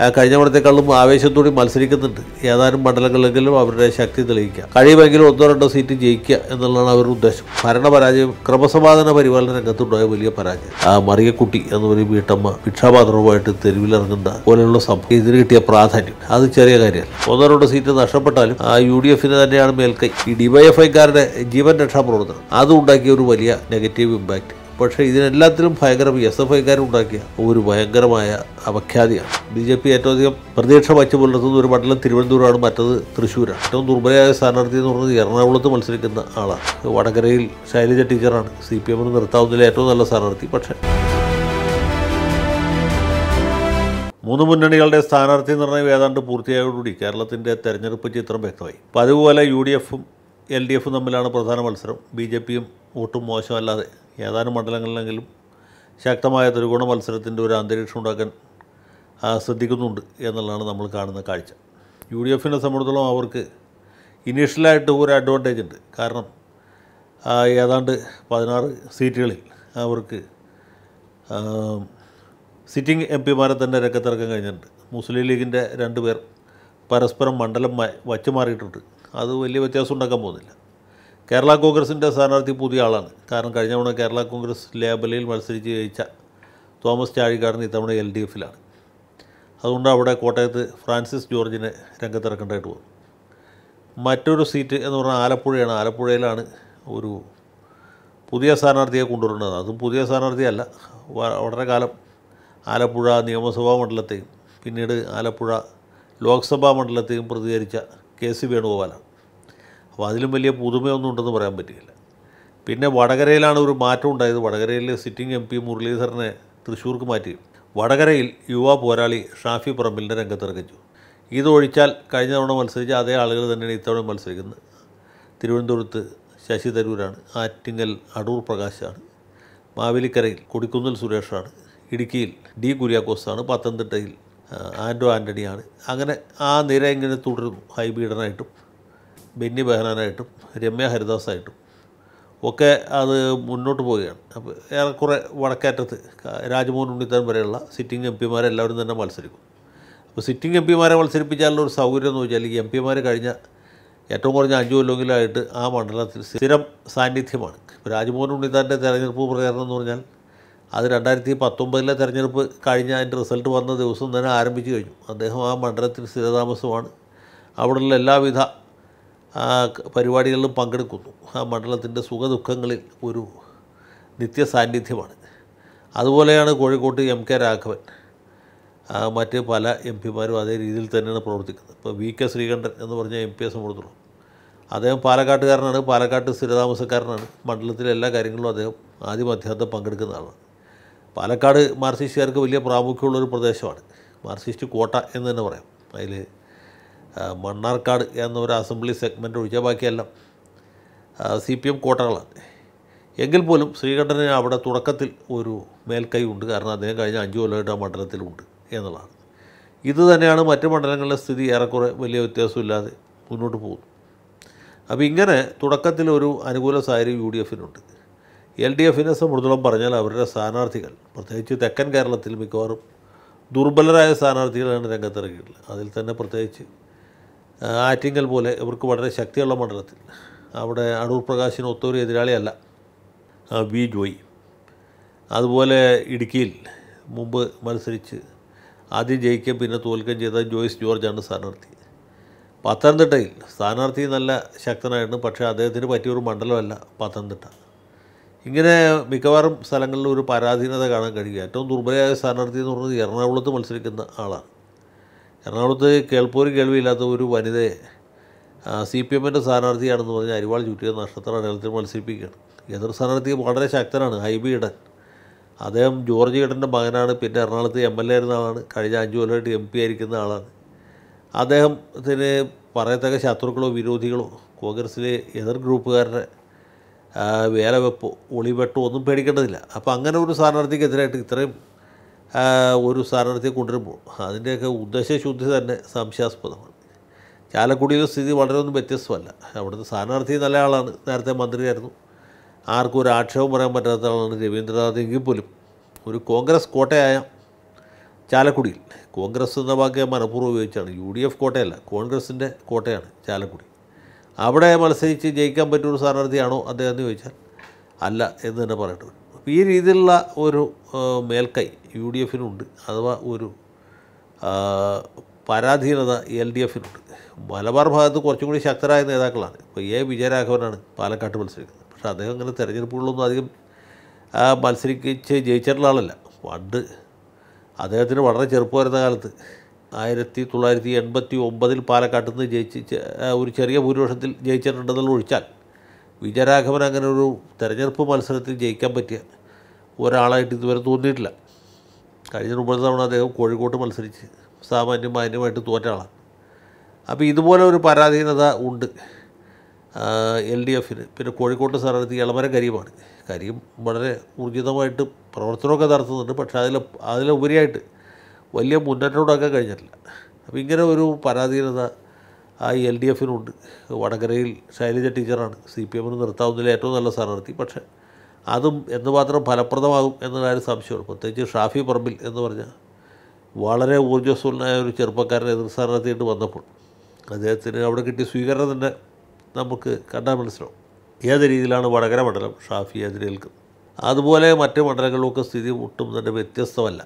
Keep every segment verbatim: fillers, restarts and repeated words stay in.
കഴിഞ്ഞ തവണത്തെക്കാളും ആവേശത്തോടെ മത്സരിക്കുന്നുണ്ട്. ഏതാനും മണ്ഡലങ്ങളിലെങ്കിലും അവരുടെ ശക്തി തെളിയിക്കുക, കഴിയുമെങ്കിലും ഒന്നോ രണ്ടോ സീറ്റ് ജയിക്കുക എന്നുള്ളതാണ് അവരുടെ ഉദ്ദേശം. ഭരണപരാജയം ക്രമസമാധാന പരിപാലന രംഗത്തുണ്ടായ വലിയ പരാജയം. ആ മറിയക്കുട്ടി എന്ന് പറയുന്ന വീട്ടമ്മ ഭിക്ഷാപാത്രവുമായിട്ട് തെരുവിലിറങ്ങുന്ന പോലെയുള്ള സംഭവം ഇതിന് കിട്ടിയ പ്രാധാന്യം അത് ചെറിയ കാര്യമല്ല. ഒന്നോ രണ്ടോ സീറ്റ് നഷ്ടപ്പെട്ടാലും ആ യു ഡി എഫിന് തന്നെയാണ് മേൽക്കൈ. ഈ ഡിവൈഎഫ്ഐക്കാരുടെ ജീവൻ രക്ഷാ പ്രവർത്തനം അതും ഉണ്ടാക്കിയ ഒരു വലിയ നെഗറ്റീവ് ഇമ്പാക്റ്റ്. പക്ഷേ ഇതിനെല്ലാത്തിലും ഭയങ്കര എസ് എഫ് ഐക്കാരുണ്ടാക്കിയ ഒരു ഭയങ്കരമായ അപഖ്യാതിയാണ്. ബി ജെ പി ഏറ്റവും അധികം പ്രതീക്ഷ വച്ചു പുലർത്തുന്ന ഒരു മണ്ഡലം തിരുവനന്തപുരമാണ്, മറ്റത് തൃശ്ശൂരാണ്. ഏറ്റവും ദുർബലയായ സ്ഥാനാർത്ഥി എന്ന് പറയുന്നത് എറണാകുളത്ത് മത്സരിക്കുന്ന ആളാണ്. വടകരയിൽ ശൈലജ ടീച്ചറാണ് സി പി എമ്മിന് നിർത്താവുന്നതിലെ ഏറ്റവും നല്ല സ്ഥാനാർത്ഥി. പക്ഷേ മൂന്ന് മുന്നണികളുടെ സ്ഥാനാർത്ഥി നിർണ്ണയം ഏതാണ്ട് പൂർത്തിയായതോടുകൂടി കേരളത്തിൻ്റെ തെരഞ്ഞെടുപ്പ് ചിത്രം വ്യക്തമായി. അപ്പോൾ അതുപോലെ യു ഡി എഫും എൽ ഡി എഫും തമ്മിലാണ് പ്രധാന മത്സരം. ബി ജെ പിയും ഒട്ടും മോശമല്ലാതെ ഏതാനും മണ്ഡലങ്ങളിലെങ്കിലും ശക്തമായ ത്രികോണ മത്സരത്തിൻ്റെ ഒരു അന്തരീക്ഷം ഉണ്ടാക്കാൻ ശ്രദ്ധിക്കുന്നുണ്ട് എന്നുള്ളതാണ് നമ്മൾ കാണുന്ന കാഴ്ച. യു ഡി എഫിനെ സംബന്ധിച്ചിടത്തോളം അവർക്ക് ഇനീഷ്യലായിട്ട് ഒരു അഡ്വാൻറ്റേജ് ഉണ്ട്. കാരണം ഏതാണ്ട് പതിനാറ് സീറ്റുകളിൽ അവർക്ക് സിറ്റിംഗ് എം പിമാരെ തന്നെ രംഗത്തിറക്കാൻ കഴിഞ്ഞിട്ടുണ്ട്. മുസ്ലിം ലീഗിൻ്റെ രണ്ട് പേർ പരസ്പരം മണ്ഡലം വച്ചു മാറിയിട്ടുണ്ട്. അത് വലിയ വ്യത്യാസം ഉണ്ടാക്കാൻ പോകുന്നില്ല. കേരള കോൺഗ്രസിൻ്റെ സ്ഥാനാർത്ഥി പുതിയ ആളാണ്. കാരണം കഴിഞ്ഞ തവണ കേരള കോൺഗ്രസ് ലേബലയിൽ മത്സരിച്ച് ജയിച്ച തോമസ് ചാഴികാടൻ ഇത്തവണ എൽ ഡി എഫിലാണ്. അതുകൊണ്ട് അവിടെ കോട്ടയത്ത് ഫ്രാൻസിസ് ജോർജിനെ രംഗത്തിറക്കേണ്ടതായിട്ട് പോകും. മറ്റൊരു സീറ്റ് എന്ന് പറഞ്ഞാൽ ആലപ്പുഴയാണ്. ആലപ്പുഴയിലാണ് ഒരു പുതിയ സ്ഥാനാർത്ഥിയെ കൊണ്ടുവരുന്നത്. അതും പുതിയ സ്ഥാനാർത്ഥിയല്ല, വളരെ കാലം ആലപ്പുഴ നിയമസഭാ മണ്ഡലത്തെയും പിന്നീട് ആലപ്പുഴ ലോക്സഭാ മണ്ഡലത്തെയും പ്രതികരിച്ച കെ സി വേണുഗോപാലാണ്. അപ്പോൾ അതിലും വലിയ പുതുമയൊന്നും ഉണ്ടെന്ന് പറയാൻ പറ്റില്ല. പിന്നെ വടകരയിലാണ് ഒരു മാറ്റം ഉണ്ടായത്. വടകരയിൽ സിറ്റിംഗ് എം പി മുരളീധരനെ തൃശ്ശൂർക്ക് മാറ്റി വടകരയിൽ യുവ പോരാളി ഷാഫി പറമ്പിലിനെ രംഗത്തിറക്കിച്ചു. ഇതൊഴിച്ചാൽ കഴിഞ്ഞ തവണ മത്സരിച്ച അതേ ആളുകൾ തന്നെയാണ് ഇത്തവണ മത്സരിക്കുന്നത്. തിരുവനന്തപുരത്ത് ശശി തരൂരാണ്, ആറ്റിങ്ങൽ അടൂർ പ്രകാശാണ്, മാവേലിക്കരയിൽ കൊടിക്കുന്നിൽ സുരേഷാണ്, ഇടുക്കിയിൽ ഡി കുര്യാക്കോസാണ്, പത്തനംതിട്ടയിൽ ആൻഡോ ആൻ്റണിയാണ്. അങ്ങനെ ആ നിര ഇങ്ങനെ തുടരുന്നു. ഹൈബീഡനായിട്ടും ബെന്നി ബെഹനാനായിട്ടും രമ്യ ഹരിദാസായിട്ടും ഒക്കെ അത് മുന്നോട്ട് പോവുകയാണ്. അപ്പോൾ ഏറെക്കുറെ വടക്കേറ്റത്ത് രാജ്മോഹൻ ഉണ്ണിത്താൻ വരെയുള്ള സിറ്റിംഗ് എം പിമാരെല്ലാവരും തന്നെ മത്സരിക്കും. അപ്പോൾ സിറ്റിംഗ് എം പിമാരെ മത്സരിപ്പിച്ചാലുള്ള ഒരു സൗകര്യം എന്ന് വെച്ചാൽ ഈ എം പിമാർ കഴിഞ്ഞ ഏറ്റവും കുറഞ്ഞ അഞ്ചു കൊല്ലെങ്കിലായിട്ട് ആ മണ്ഡലത്തിൽ സ്ഥിരം സാന്നിധ്യമാണ്. ഇപ്പോൾ രാജ്മോഹൻ ഉണ്ണിത്താൻ്റെ തെരഞ്ഞെടുപ്പ് പ്രചാരണം എന്ന് പറഞ്ഞാൽ അത് രണ്ടായിരത്തി പത്തൊമ്പതിലെ തെരഞ്ഞെടുപ്പ് കഴിഞ്ഞ അതിൻ്റെ റിസൾട്ട് വന്ന ദിവസം തന്നെ ആരംഭിച്ചു കഴിഞ്ഞു. അദ്ദേഹം ആ മണ്ഡലത്തിൽ സ്ഥിരതാമസമാണ്. അവിടെയുള്ള എല്ലാവിധ പരിപാടികളിലും പങ്കെടുക്കുന്നു. ആ മണ്ഡലത്തിൻ്റെ സുഖദുഃഖങ്ങളിൽ ഒരു നിത്യ സാന്നിധ്യമാണ്. അതുപോലെയാണ് കോഴിക്കോട്ട് എം കെ രാഘവൻ, മറ്റ് പല എം പിമാരും അതേ രീതിയിൽ തന്നെയാണ് പ്രവർത്തിക്കുന്നത്. ഇപ്പോൾ വി കെ ശ്രീകണ്ഠൻ എന്ന് പറഞ്ഞ എം പിയെ സംബന്ധിച്ചിടത്തോളം അദ്ദേഹം പാലക്കാട്ടുകാരനാണ്, പാലക്കാട്ട് സ്ഥിരതാമസക്കാരനാണ്. മണ്ഡലത്തിലെ എല്ലാ കാര്യങ്ങളിലും അദ്ദേഹം ആദ്യം അധ്യാപനം പങ്കെടുക്കുന്ന ആളാണ്. പാലക്കാട് മാർക്സിസ്റ്റുകാർക്ക് വലിയ പ്രാമുഖ്യമുള്ളൊരു പ്രദേശമാണ്. മാർക്സിസ്റ്റ് കോട്ട എന്ന് തന്നെ പറയാം. അതിൽ മണ്ണാർക്കാട് എന്നൊരു അസംബ്ലി സെഗ്മെൻ്റ് ഒഴിച്ചാൽ ബാക്കിയെല്ലാം സി പി എം കോട്ടകളാണ്. എങ്കിൽ പോലും ശ്രീകണ്ഠന് അവിടെ തുടക്കത്തിൽ ഒരു മേൽക്കൈ ഉണ്ട്. കാരണം അദ്ദേഹം കഴിഞ്ഞ അഞ്ചു കൊല്ലമായിട്ട് ആ മണ്ഡലത്തിലുണ്ട് എന്നുള്ളതാണ്. ഇത് തന്നെയാണ് മറ്റ് മണ്ഡലങ്ങളിലെ സ്ഥിതി. ഏറെക്കുറെ വലിയ വ്യത്യാസമില്ലാതെ മുന്നോട്ട് പോകുന്നു. അപ്പോൾ ഇങ്ങനെ തുടക്കത്തിൽ ഒരു അനുകൂല സാഹചര്യം യു ഡി എഫിനുണ്ട്. എൽ ഡി എഫിനെ സംബന്ധിച്ചിടത്തോളം പറഞ്ഞാൽ അവരുടെ സ്ഥാനാർത്ഥികൾ പ്രത്യേകിച്ച് തെക്കൻ കേരളത്തിൽ മിക്കവാറും ദുർബലരായ സ്ഥാനാർത്ഥികളാണ് രംഗത്തിറങ്ങിയിട്ടുള്ളത്. അതിൽ തന്നെ പ്രത്യേകിച്ച് ആറ്റിങ്ങൽ പോലെ ഇവർക്ക് വളരെ ശക്തിയുള്ള മണ്ഡലത്തിൽ അവിടെ അടൂർ പ്രകാശിന് ഒത്തൊരു എതിരാളിയല്ല വി ജോയി. അതുപോലെ ഇടുക്കിയിൽ മുമ്പ് മത്സരിച്ച് ആദ്യം ജയിക്കുകയും പിന്നെ തോൽക്കുകയും ചെയ്ത ജോയ്സ് ജോർജാണ് സ്ഥാനാർത്ഥി. പത്തനംതിട്ടയിൽ സ്ഥാനാർത്ഥി നല്ല ശക്തനായിരുന്നു, പക്ഷേ അദ്ദേഹത്തിന് പറ്റിയൊരു മണ്ഡലമല്ല പത്തനംതിട്ട. ഇങ്ങനെ മിക്കവാറും സ്ഥലങ്ങളിൽ ഒരു പരാധീനത കാണാൻ കഴിയുക. ഏറ്റവും ദുർബലമായ സ്ഥാനാർത്ഥി എന്ന് പറയുന്നത് എറണാകുളത്ത് മത്സരിക്കുന്ന ആളാണ്. എറണാകുളത്ത് കേൾപ്പോര് കേൾവിയില്ലാത്ത ഒരു വനിതയെ സി പി എമ്മിൻ്റെ സ്ഥാനാർത്ഥിയാണെന്ന് പറഞ്ഞാൽ അരിവാൾ ചുറ്റിയ നക്ഷത്ര അടയാളത്തിൽ മത്സരിപ്പിക്കുകയാണ്. എതിർ സ്ഥാനാർത്ഥി വളരെ ശക്തനാണ്, ഹൈബി ഈഡൻ. അദ്ദേഹം ജോർജ് ഈഡൻ്റെ മകനാണ്. പിന്നെ എറണാകുളത്ത് എം എൽ എ ആയിരുന്ന ആളാണ്. കഴിഞ്ഞ അഞ്ചു കൊല്ലമായിട്ട് എം പി ആയിരിക്കുന്ന ആളാണ്. അദ്ദേഹത്തിന് പറയത്തക്ക ശത്രുക്കളോ വിരോധികളോ കോൺഗ്രസ്സിലെ എതിർ ഗ്രൂപ്പുകാരുടെ വേലവെപ്പോ ഒളിവെട്ടോ ഒന്നും പേടിക്കേണ്ടതില്ല. അപ്പോൾ അങ്ങനെ ഒരു സ്ഥാനാർത്ഥിക്കെതിരായിട്ട് ഇത്രയും ഒരു സ്ഥാനാർത്ഥിയെ കൊണ്ടുവരുമ്പോൾ അതിൻ്റെയൊക്കെ ഉദ്ദേശശുദ്ധി തന്നെ സംശയാസ്പദമാണ്. ചാലക്കുടിയിലെ സ്ഥിതി വളരെ ഒന്നും വ്യത്യസ്തമല്ല. അവിടുത്തെ സ്ഥാനാർത്ഥി നല്ല ആളാണ്, നേരത്തെ മന്ത്രിയായിരുന്നു. ആർക്കും ഒരു ആക്ഷേപം പറയാൻ പറ്റാത്ത ആളാണ് രവീന്ദ്രനാഥ്. എങ്കിൽ പോലും ഒരു കോൺഗ്രസ് കോട്ടയായ ചാലക്കുടിയിൽ. കോൺഗ്രസ് എന്ന വാക്ക് മനഃപൂർവ്വം ഉപയോഗിച്ചാണ്. യു ഡി എഫ് കോട്ടയല്ല, കോൺഗ്രസിൻ്റെ കോട്ടയാണ് ചാലക്കുടി. അവിടെ മത്സരിച്ച് ജയിക്കാൻ പറ്റിയൊരു സ്ഥാനാർത്ഥിയാണോ അദ്ദേഹം എന്ന് ചോദിച്ചാൽ അല്ല എന്ന് തന്നെ പറയേണ്ടി വരും. അപ്പോൾ ഈ രീതിയിലുള്ള ഒരു മേൽക്കൈ യു ഡി എഫിനുണ്ട്, അഥവാ ഒരു പരാധീനത എൽ ഡി എഫിനുണ്ട്. മലബാർ ഭാഗത്ത് കുറച്ചും കൂടി ശക്തരായ നേതാക്കളാണ്. ഇപ്പോൾ എ വിജയരാഘവനാണ് പാലക്കാട്ട് മത്സരിക്കുന്നത്. പക്ഷേ അദ്ദേഹം അങ്ങനെ തെരഞ്ഞെടുപ്പുകളൊന്നും അധികം മത്സരിച്ച് ജയിച്ചിട്ടുള്ള ആളല്ല. പണ്ട് അദ്ദേഹത്തിന് വളരെ ചെറുപ്പം വരുന്ന കാലത്ത് ആയിരത്തി തൊള്ളായിരത്തി എൺപത്തി ഒമ്പതിൽ പാലക്കാട്ട് നിന്ന് ജയിച്ച് ഒരു ചെറിയ ഭൂരിപക്ഷത്തിൽ ജയിച്ചിട്ടുണ്ടെന്നുള്ള ഒഴിച്ചാൽ വിജയരാഘവൻ അങ്ങനെ ഒരു തെരഞ്ഞെടുപ്പ് മത്സരത്തിൽ ജയിക്കാൻ പറ്റിയ ഒരാളായിട്ട് ഇതുവരെ തോന്നിയിട്ടില്ല. കഴിഞ്ഞ മുമ്പ് തവണ അദ്ദേഹം കോഴിക്കോട്ട് മത്സരിച്ച് സാമാന്യം മാന്യമായിട്ട് തോറ്റ ആളാണ്. അപ്പോൾ ഇതുപോലെ ഒരു പരാധീനത ഉണ്ട് എൽ ഡി എഫിന്. പിന്നെ കോഴിക്കോട്ട് സ്ഥാനാർത്ഥി എളമരം കരീമാണ്. കരീം വളരെ ഊർജിതമായിട്ട് പ്രവർത്തനമൊക്കെ നടത്തുന്നുണ്ട്, പക്ഷേ അതിൽ അതിലുപരിയായിട്ട് വലിയ മുന്നേറ്റമൊക്കെ കഴിഞ്ഞിട്ടില്ല. അപ്പോൾ ഇങ്ങനെ ഒരു പരാധീനത ആ എൽ ഡി എഫിനുണ്ട്. വടകരയിൽ ശൈലജ ടീച്ചറാണ് സി പി എമ്മിന് നിർത്താവുന്നതിൽ ഏറ്റവും നല്ല സ്ഥാനാർത്ഥി. പക്ഷേ അതും എന്തുമാത്രം ഫലപ്രദമാകും എന്ന കാര്യം സംശയമാണ്. പ്രത്യേകിച്ച് ഷാഫി പറമ്പിൽ എന്ന് പറഞ്ഞാൽ വളരെ ഊർജ്ജസ്വലനായ ഒരു ചെറുപ്പക്കാരനെ എതിർ സ്ഥാനാർത്ഥിയായിട്ട് വന്നപ്പോൾ അദ്ദേഹത്തിന് അവിടെ കിട്ടിയ സ്വീകരണം തന്നെ നമുക്ക് കണ്ടാൽ മനസ്സിലാവും ഏത് രീതിയിലാണ് വടകര മണ്ഡലം ഷാഫി എതിരേൽക്കുന്നത്. അതുപോലെ മറ്റ് മണ്ഡലങ്ങളിലൊക്കെ സ്ഥിതി ഒട്ടും തന്നെ വ്യത്യസ്തമല്ല.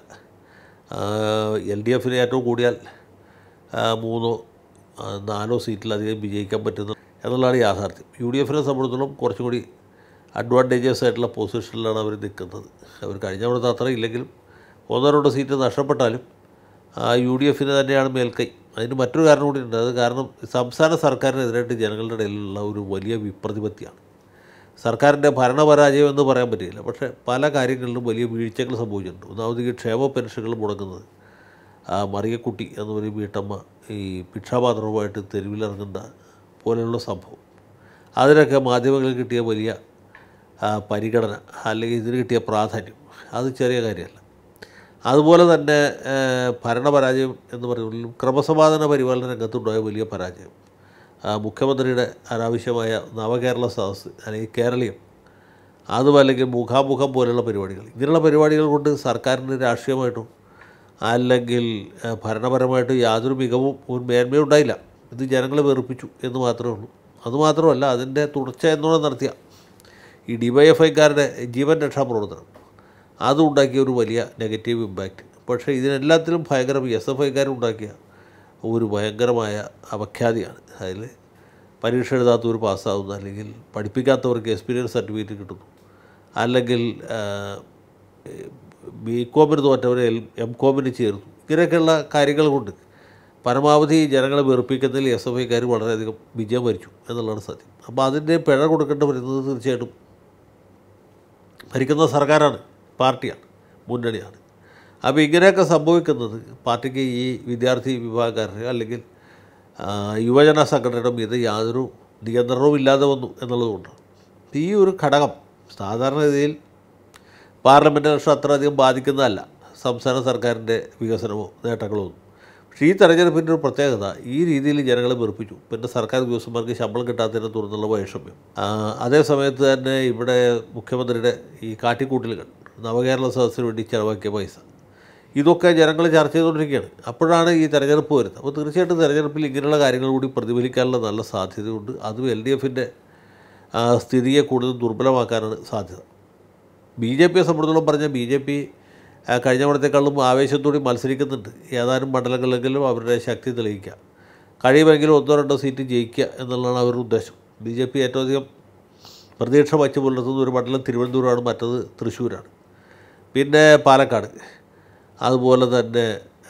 എൽ ഡി എഫിന് ഏറ്റവും കൂടിയാൽ മൂന്നോ നാലോ സീറ്റിലധികം വിജയിക്കാൻ പറ്റുന്നു എന്നുള്ളതാണ് യാഥാർത്ഥ്യം. യു ഡി എഫിനെ സംബന്ധിച്ചിടത്തോളം കുറച്ചും കൂടി അഡ്വാൻറ്റേജസ് ആയിട്ടുള്ള പൊസിഷനിലാണ് അവർ നിൽക്കുന്നത്. അവർ കഴിഞ്ഞ തവണത്തെ അത്ര ഇല്ലെങ്കിലും ഒന്നോ രണ്ടോ സീറ്റ് നഷ്ടപ്പെട്ടാലും യു ഡി എഫിന് തന്നെയാണ് മേൽക്കൈ. അതിന് മറ്റൊരു കാരണം കൂടി ഉണ്ട്. അത് കാരണം സംസ്ഥാന സർക്കാരിനെതിരായിട്ട് ജനങ്ങളുടെ ഇടയിലുള്ള ഒരു വലിയ വിപ്രതിപത്തിയാണ്. സർക്കാരിൻ്റെ ഭരണപരാജയം എന്ന് പറയാൻ പറ്റില്ല, പക്ഷേ പല കാര്യങ്ങളിലും വലിയ വീഴ്ചകൾ സംഭവിച്ചിട്ടുണ്ട്. ഒന്നാമത് ഈ ക്ഷേമ പെൻഷനുകൾ മുടങ്ങുന്നത്, മറിയക്കുട്ടി എന്ന് പറയും വീട്ടമ്മ ഈ ഭിക്ഷാപാത്രവുമായിട്ട് തെരുവിലിറങ്ങുന്ന പോലെയുള്ള സംഭവം, അതിനൊക്കെ മാധ്യമങ്ങളിൽ കിട്ടിയ വലിയ പരിഗണന അല്ലെങ്കിൽ ഇതിന് കിട്ടിയ പ്രാധാന്യം അത് ചെറിയ കാര്യമല്ല. അതുപോലെ തന്നെ ഭരണപരാജയം എന്ന് പറയുന്നതിലും ക്രമസമാധാന പരിപാലന രംഗത്തുണ്ടായ വലിയ പരാജയം, മുഖ്യമന്ത്രിയുടെ അനാവശ്യമായ നവകേരള സദസ്സ് അല്ലെങ്കിൽ കേരളീയം, അതും അല്ലെങ്കിൽ മുഖാമുഖം പോലെയുള്ള പരിപാടികൾ, ഇങ്ങനെയുള്ള പരിപാടികൾ കൊണ്ട് സർക്കാരിന് രാഷ്ട്രീയമായിട്ടും അല്ലെങ്കിൽ ഭരണപരമായിട്ടും യാതൊരു മികവും ഒരു മേന്മയും ഉണ്ടായില്ല. ഇത് ജനങ്ങളെ വെറുപ്പിച്ചു എന്ന് മാത്രമേ ഉള്ളൂ. അതുമാത്രമല്ല, അതിൻ്റെ തുടർച്ച എന്നോണം നടത്തിയ ഈ ഡി വൈ എഫ് ഐക്കാരുടെ ജീവൻ രക്ഷാപ്രവർത്തനം അതുണ്ടാക്കിയ ഒരു വലിയ നെഗറ്റീവ് ഇമ്പാക്റ്റ്. പക്ഷേ ഇതിനെല്ലാത്തിലും ഭയങ്കര എസ് എഫ് ഐക്കാരുണ്ടാക്കിയ ഒരു ഭയങ്കരമായ അപഖ്യാതിയാണ്. അതിൽ പരീക്ഷ എഴുതാത്തവർ പാസ്സാവുന്നു, അല്ലെങ്കിൽ പഠിപ്പിക്കാത്തവർക്ക് എക്സ്പീരിയൻസ് സർട്ടിഫിക്കറ്റ് കിട്ടുന്നു, അല്ലെങ്കിൽ ബി കോമിന് തോറ്റവരെ എൽ എം കോമിന് ചേർന്നു. ഇങ്ങനെയൊക്കെയുള്ള കാര്യങ്ങൾ കൊണ്ട് പരമാവധി ജനങ്ങളെ വെറുപ്പിക്കുന്നതിൽ എസ് എഫ് ഐക്കാർ വളരെയധികം വിജയം വരിച്ചു എന്നുള്ളതാണ് സത്യം. അപ്പോൾ അതിൻ്റെ പിഴ കൊടുക്കേണ്ടി വരുന്നത് തീർച്ചയായിട്ടും ഭരിക്കുന്ന സർക്കാരാണ്, പാർട്ടിയാണ്, മുന്നണിയാണ്. അപ്പോൾ ഇങ്ങനെയൊക്കെ സംഭവിക്കുന്നത് പാർട്ടിക്ക് ഈ വിദ്യാർത്ഥി വിഭാഗക്കാരുടെ അല്ലെങ്കിൽ യുവജന സംഘടനയുടെ മീത് യാതൊരു നിയന്ത്രണവും ഇല്ലാതെ വന്നു എന്നുള്ളതുകൊണ്ടാണ്. ഈ ഒരു ഘടകം സാധാരണഗതിയിൽ പാർലമെൻറ്റ് ഇലക്ഷൻ അത്രയധികം ബാധിക്കുന്നതല്ല സംസ്ഥാന സർക്കാരിൻ്റെ വികസനമോ നേട്ടങ്ങളോ ഒന്നും. പക്ഷേ ഈ തെരഞ്ഞെടുപ്പിൻ്റെ ഒരു പ്രത്യേകത ഈ രീതിയിൽ ജനങ്ങളെ വെറുപ്പിച്ചു. പിന്നെ സർക്കാർ ഉദ്യോഗസ്ഥന്മാർക്ക് ശമ്പളം കിട്ടാത്തതിനെ തുടർന്നുള്ള വൈഷമ്യം, അതേ സമയത്ത് തന്നെ ഇവിടെ മുഖ്യമന്ത്രിയുടെ ഈ കാട്ടിക്കൂട്ടലുകൾ, നവകേരള സദസ്സിന് വേണ്ടി ചിലവാക്കിയ പൈസ, ഇതൊക്കെ ജനങ്ങൾ ചർച്ച ചെയ്തുകൊണ്ടിരിക്കുകയാണ്. അപ്പോഴാണ് ഈ തെരഞ്ഞെടുപ്പ് വരുന്നത്. അപ്പോൾ തീർച്ചയായിട്ടും തെരഞ്ഞെടുപ്പിൽ ഇങ്ങനെയുള്ള കാര്യങ്ങൾ കൂടി പ്രതിഫലിക്കാനുള്ള നല്ല സാധ്യതയുണ്ട്. അതും എൽ ഡി എഫിൻ്റെ സ്ഥിതിയെ കൂടുതൽ ദുർബലമാക്കാനാണ് സാധ്യത. ബി ജെ പിയെ സംബന്ധിച്ചിടത്തോളം പറഞ്ഞാൽ ബി ജെ പി കഴിഞ്ഞ തവണത്തേക്കാളും ആവേശത്തോടെ മത്സരിക്കുന്നുണ്ട്. ഏതാനും മണ്ഡലങ്ങളിലെങ്കിലും അവരുടെ ശക്തി തെളിയിക്കുക, കഴിയുമെങ്കിലും ഒന്നോ രണ്ടോ സീറ്റ് ജയിക്കുക എന്നുള്ളതാണ് അവരുടെ ഉദ്ദേശം. ബി ജെ പി ഏറ്റവും അധികം പ്രതീക്ഷ വച്ച് പുലർത്തുന്ന ഒരു മണ്ഡലം തിരുവനന്തപുരമാണ്, മറ്റത് തൃശ്ശൂരാണ്, പിന്നെ പാലക്കാട്, അതുപോലെ തന്നെ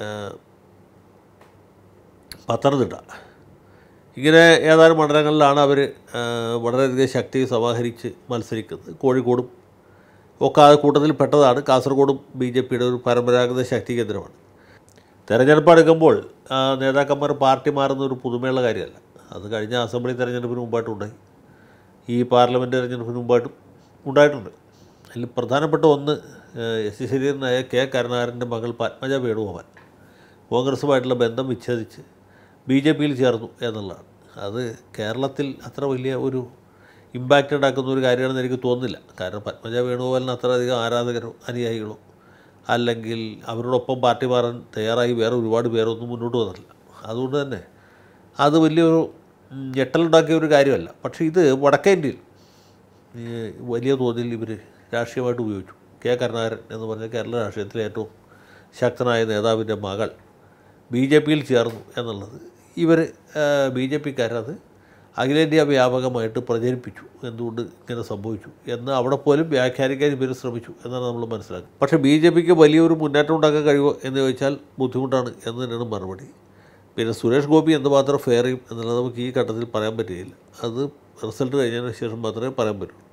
പത്തനംതിട്ട. ഇങ്ങനെ ഏതാനും മണ്ഡലങ്ങളിലാണ് അവർ വളരെയധികം ശക്തി സമാഹരിച്ച് മത്സരിക്കുന്നത്. കോഴിക്കോടും ഒക്കെ ആ കൂട്ടത്തിൽ പെട്ടതാണ്. കാസർഗോഡും ബി ജെ പിയുടെ ഒരു പരമ്പരാഗത ശക്തി കേന്ദ്രമാണ്. തെരഞ്ഞെടുപ്പ് അടുക്കുമ്പോൾ നേതാക്കന്മാർ പാർട്ടി മാറുന്ന ഒരു പുതുമയുള്ള കാര്യമല്ല. അത് കഴിഞ്ഞ അസംബ്ലി തെരഞ്ഞെടുപ്പിന് മുമ്പായിട്ടുണ്ടായി, ഈ പാർലമെൻറ്റ് തെരഞ്ഞെടുപ്പിന് മുമ്പായിട്ടും ഉണ്ടായിട്ടുണ്ട്. അതിൽ പ്രധാനപ്പെട്ട ഒന്ന് എസ് സി ശരീരനായ കെ കരുണാകരൻ്റെ മകൾ പത്മജ വേണുഗോപാൽ കോൺഗ്രസുമായിട്ടുള്ള ബന്ധം വിച്ഛേദിച്ച് ബി ജെ പിയിൽ ചേർന്നു എന്നുള്ളതാണ്. അത് കേരളത്തിൽ അത്ര വലിയ ഒരു ഇമ്പാക്റ്റ് ഉണ്ടാക്കുന്ന ഒരു കാര്യമാണെന്ന് എനിക്ക് തോന്നുന്നില്ല. കാരണം പത്മജ വേണുഗോപാലിന് അത്രയധികം ആരാധകരോ അനുയായികളോ അല്ലെങ്കിൽ അവരോടൊപ്പം പാർട്ടി മാറാൻ തയ്യാറായി വേറെ ഒരുപാട് പേരൊന്നും മുന്നോട്ട് വന്നിട്ടില്ല. അതുകൊണ്ട് തന്നെ അത് വലിയൊരു ഞെട്ടലുണ്ടാക്കിയ ഒരു കാര്യമല്ല. പക്ഷേ ഇത് വടക്കേ ഇന്ത്യയിൽ വലിയ തോതിൽ ഇവർ രാഷ്ട്രീയമായിട്ട് ഉപയോഗിച്ചു. കെ കരുണാകരൻ എന്ന് പറഞ്ഞ കേരള രാഷ്ട്രീയത്തിലെ ഏറ്റവും ശക്തനായ നേതാവിൻ്റെ മകൾ ബി ജെ പിയിൽ ചേർന്നു എന്നുള്ളത് ഇവർ ബി ജെ പിക്കാരത് അഖിലേന്ത്യാ വ്യാപകമായിട്ട് പ്രചരിപ്പിച്ചു. എന്തുകൊണ്ട് ഇങ്ങനെ സംഭവിച്ചു എന്ന് അവിടെ പോലും വ്യാഖ്യാനിക്കാൻ ഇവർ ശ്രമിച്ചു എന്നാണ് നമ്മൾ മനസ്സിലാക്കുന്നത്. പക്ഷേ ബി ജെ പിക്ക് വലിയൊരു മുന്നേറ്റം ഉണ്ടാക്കാൻ കഴിയുമോ എന്ന് ചോദിച്ചാൽ ബുദ്ധിമുട്ടാണ് എന്ന് തന്നെയാണ് മറുപടി. പിന്നെ സുരേഷ് ഗോപി എന്തുമാത്രം ഫെയർ ചെയ്യും എന്നുള്ളത് നമുക്ക് ഈ ഘട്ടത്തിൽ പറയാൻ പറ്റുകയില്ല. അത് റിസൾട്ട് കഴിഞ്ഞതിന് ശേഷം മാത്രമേ പറയാൻ പറ്റൂ.